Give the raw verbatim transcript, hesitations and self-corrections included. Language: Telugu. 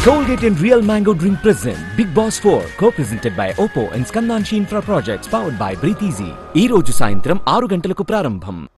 Colgate and Real Mango Drink present Big Boss four, co-presented by Oppo and Skandanshi Infra Projects, powered by Breathe Easy. ఈ రోజు సాయంత్రం ఆరు గంటలకు ప్రారంభం.